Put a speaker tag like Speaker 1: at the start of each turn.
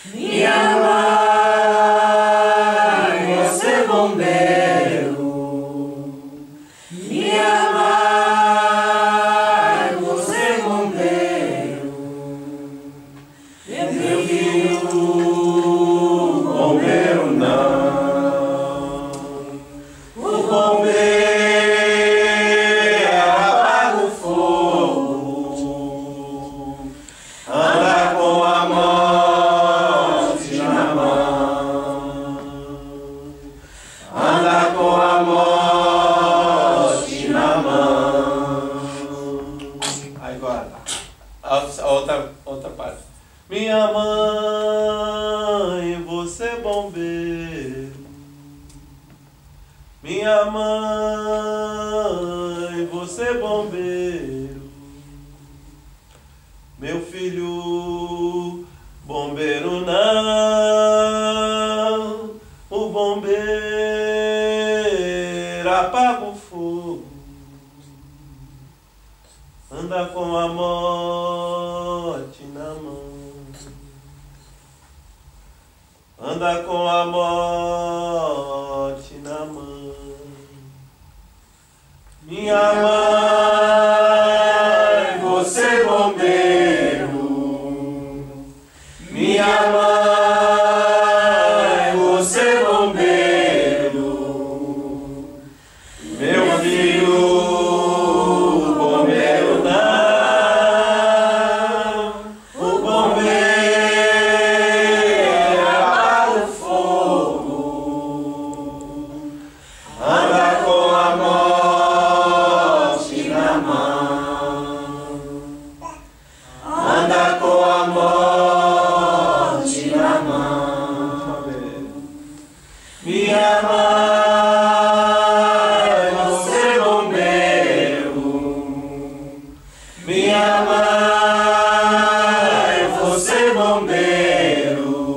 Speaker 1: Minha mãe, você é bombeiro. Minha mãe, você é bombeiro. Meu filho, bombeiro não. O bombeiro apaga o fogo, anda com a morte na mão, anda com a morte na mão.
Speaker 2: Agora, a outra parte. Minha mãe, você é bombeiro. Minha mãe, você é bombeiro. Meu filho, bombeiro não. O bombeiro apaga o fogo, anda com a morte na mão, anda com a morte na mão. Minha mãe, você é bombeiro.
Speaker 1: Minha mãe, você é bombeiro.
Speaker 2: Meu filho, bombeiro não.
Speaker 1: O bombeiro apaga o fogo, anda com a morte na mão, anda com a morte na mão. Minha mãe, você é bombeiro. Minha mãe, você é bombeiro.